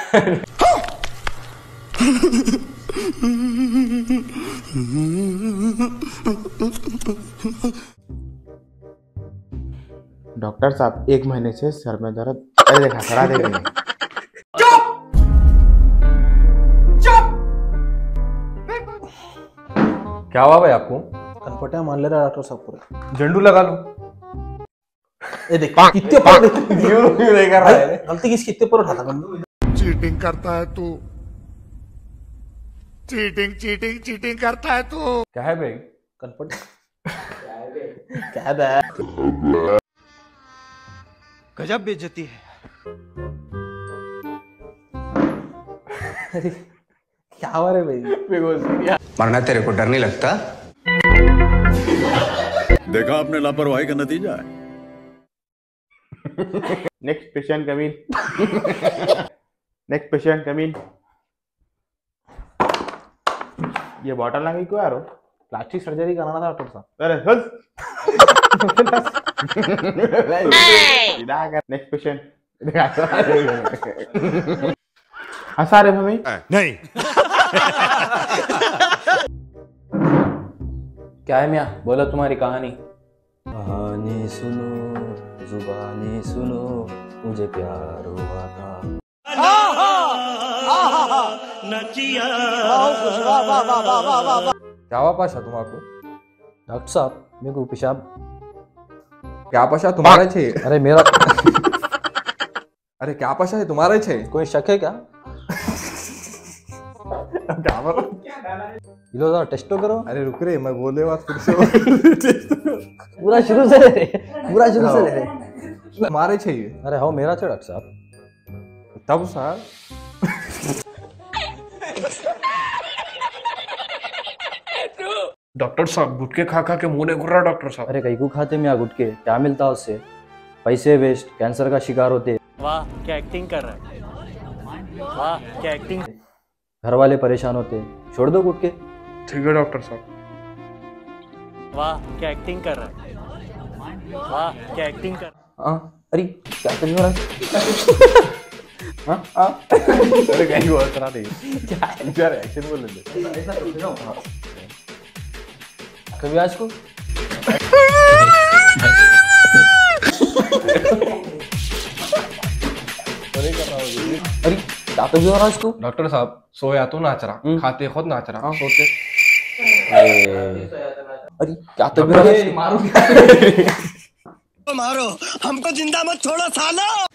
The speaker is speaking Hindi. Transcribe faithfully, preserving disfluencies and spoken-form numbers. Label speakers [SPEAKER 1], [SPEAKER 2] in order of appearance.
[SPEAKER 1] डॉक्टर साहब एक महीने से सर में दर्द। अरे देखा करा देंगे।
[SPEAKER 2] चुप चुप।
[SPEAKER 3] क्या हुआ भाई आपको?
[SPEAKER 4] कनपटिया मान ले रहा डॉक्टर साहब पूरे।
[SPEAKER 3] झंडू लगा लो।
[SPEAKER 4] ये देख कितने पर
[SPEAKER 3] नहीं कर रहा है।
[SPEAKER 4] गलती किस कितने पर उठाता बंदू।
[SPEAKER 5] चीटिंग करता है तू, चीटिंग चीटिंग चीटिंग करता है तू।
[SPEAKER 3] क्या है भाई?
[SPEAKER 4] कनपटिया क्या है बे?
[SPEAKER 2] गजब बेइज्जती है।
[SPEAKER 4] अरे क्या हो रहा है भाई?
[SPEAKER 6] मरना तेरे को डर नहीं लगता?
[SPEAKER 5] देखा आपने लापरवाही का नतीजा है।
[SPEAKER 1] Next patient come in. Next patient come in. ये बॉटल लगी क्यों यार?
[SPEAKER 4] प्लास्टिक सर्जरी कराना था डॉक्टर साहब।
[SPEAKER 1] अरे हंस। Next patient. हंसा रहे मम्मी?
[SPEAKER 5] नहीं।
[SPEAKER 4] क्या है मियाँ, बोलो तुम्हारी कहानी।
[SPEAKER 7] कहानी सुनो, जुबानी सुनो, मुझे प्यार हुआ था।
[SPEAKER 3] क्या हुआ पाशा तुम्हारा?
[SPEAKER 7] डॉक्टर साहब मेरे को पेशाब।
[SPEAKER 3] क्या पाशा तुम्हारा छे?
[SPEAKER 7] अरे मेरा
[SPEAKER 3] अरे क्या पाशा है तुम्हारा छे?
[SPEAKER 7] कोई शक है क्या?
[SPEAKER 3] क्या बोल?
[SPEAKER 7] लो जरा टेस्ट तो करो।
[SPEAKER 3] अरे रुक रे, मैं बोले बात फिर से।
[SPEAKER 7] पूरा शुरू से ले रहे, पूरा शुरू से ले रहे।
[SPEAKER 3] तुम्हारे छे ये?
[SPEAKER 7] अरे हाँ मेरा छे डॉक्टर साहब।
[SPEAKER 3] तब सर
[SPEAKER 8] डॉक्टर साहब गुटके खा खा के मुंह नहीं घुर रहा डॉक्टर साहब।
[SPEAKER 7] अरे कहीं को खाते मियाँ गुटके, क्या मिलता है उससे? पैसे वेस्ट, कैंसर का शिकार होते।
[SPEAKER 9] वाह क्या एक्टिंग कर रहा है, वाह क्या एक्टिंग।
[SPEAKER 7] घर वाले परेशान होते, छोड़ दो गुटके।
[SPEAKER 8] ठीक है डॉक्टर साहब।
[SPEAKER 9] वाह क्या एक्टिंग कर रहा है, वाह क्या एक्टिंग कर।
[SPEAKER 7] हाँ अरे क्या कर रहा है?
[SPEAKER 3] हाँ हाँ अरे कहीं और करा दे। क्या है यार, एक्शन बोल ले।
[SPEAKER 7] कभी आज को अरे क्या तो भी हो रहा है इसको?
[SPEAKER 3] डॉक्टर साहब सोया तो नाच रहा, खाते खुद नाच रहा, सोते।
[SPEAKER 7] अरे क्या तो भी हो रहा है?
[SPEAKER 2] मारो हमको जिंदा मत छोड़ो सालो।